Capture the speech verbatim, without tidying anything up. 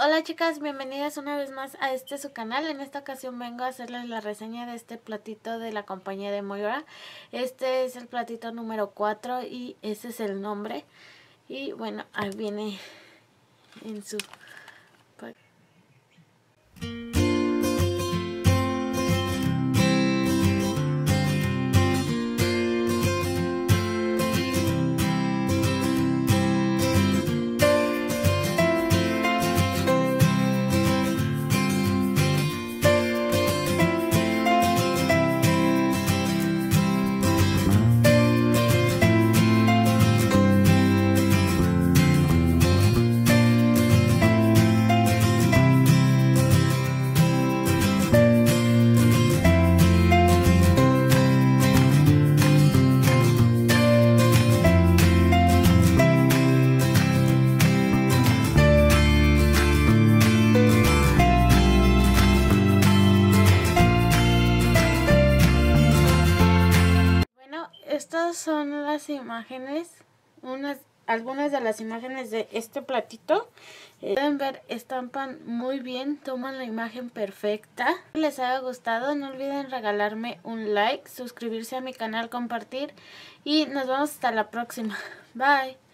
Hola chicas, bienvenidas una vez más a este su canal. En esta ocasión vengo a hacerles la reseña de este platito de la compañía de Moira. Este es el platito número cuatro y ese es el nombre. Y bueno, ahí viene en su... Estas son las imágenes, unas, algunas de las imágenes de este platito. Eh, pueden ver, estampan muy bien, toman la imagen perfecta. Si les haya gustado, no olviden regalarme un like, suscribirse a mi canal, compartir y nos vemos hasta la próxima. Bye.